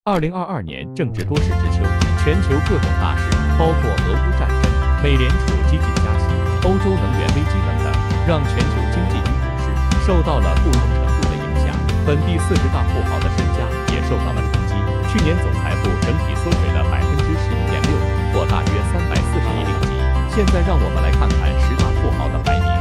2022年正值多事之秋，全球各种大事，包括俄乌战争、美联储激进加息、欧洲能源危机等等，让全球经济与股市受到了不同程度的影响。本地40大富豪的身家也受到了冲击。去年总财富整体缩水了11.6%，或大约340亿令吉。现在让我们来看看10大富豪的排名。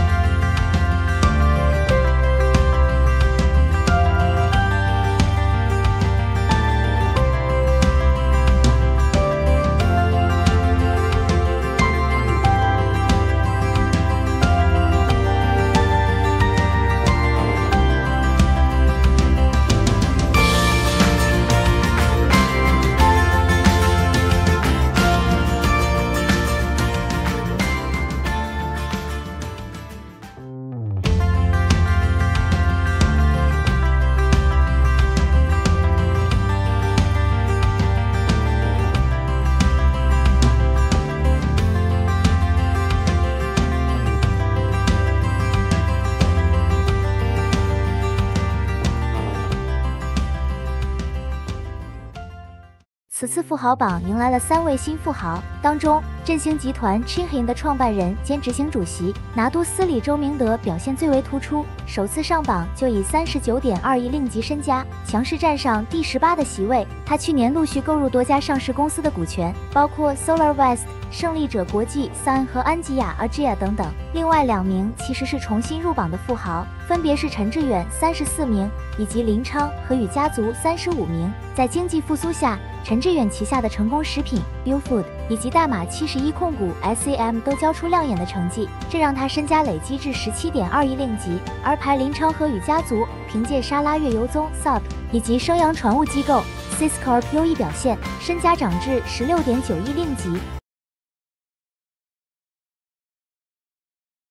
此次富豪榜迎来了3位新富豪，当中振兴集团 Chinhin 的创办人兼执行主席拿督斯里周明德表现最为突出，首次上榜就以39.2亿令吉身家强势站上第18的席位。他去年陆续购入多家上市公司的股权，包括 SolarWest、胜利者国际、Sun 和安吉亚 Ajia 等等。另外2名其实是重新入榜的富豪，分别是陈志远34名，以及林昌和与家族35名。在经济复苏下，陈志远旗下的成功食品 Billfood 以及大马71控股 SAM 都交出亮眼的成绩，这让他身家累积至17.2亿令吉。而排林昌和与家族凭借沙拉越油宗 SUP 以及升阳船务机构 Syscorp 优异表现，身家涨至16.9亿令吉。